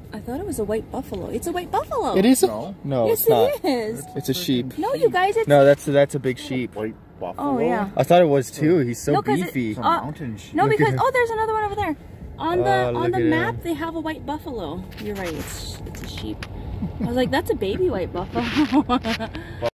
I thought it was a white buffalo. It's a white buffalo. It is. No, Yes, it's not. it is. It's a sheep. No, you guys, it's... No, that's a big sheep. White buffalo. Oh, yeah. I thought it was too. He's so No, 'cause beefy. It's a mountain sheep. No, because... him. Oh, there's another one over there. On the Look at map, him. they have a white buffalo. You're right. It's a sheep. I was like, that's a baby white buffalo.